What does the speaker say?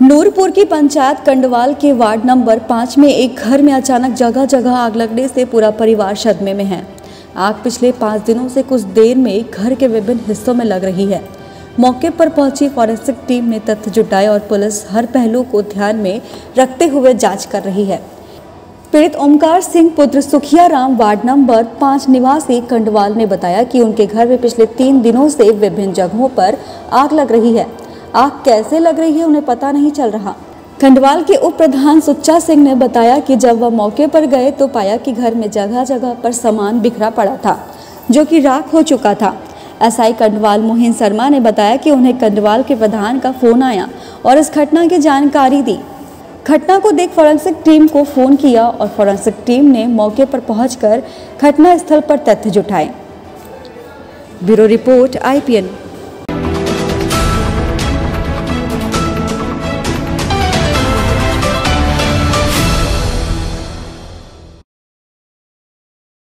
नूरपुर की पंचायत कंडवाल के ward number 5 में एक घर में अचानक जगह जगह आग लगने से पूरा परिवार सदमे में है। आग पिछले 5 दिनों से कुछ देर में घर के विभिन्न हिस्सों में लग रही है। मौके पर पहुंची फॉरेंसिक टीम ने तथ्य जुटाए और पुलिस हर पहलू को ध्यान में रखते हुए जांच कर रही है। पीड़ित ओमकार सिंह पुत्र सुखिया राम वार्ड नंबर 5 निवासी कंडवाल ने बताया कि उनके घर में पिछले 3 दिनों से विभिन्न जगहों पर आग लग रही है। आग कैसे लग रही है उन्हें पता नहीं चल रहा। खंडवाल के उप प्रधान सुच्चा सिंह ने बताया कि जब वह मौके पर गए तो पाया कि घर में जगह जगह पर सामान बिखरा पड़ा था जो कि राख हो चुका था। एसआई कंडवाल मोहिन शर्मा ने बताया कि उन्हें कंडवाल के प्रधान का फोन आया और इस घटना की जानकारी दी। घटना को देख फॉरेंसिक टीम को फोन किया और फॉरेंसिक टीम ने मौके पर पहुंचकर घटना स्थल पर तथ्य जुटाए। Bureau report IPN।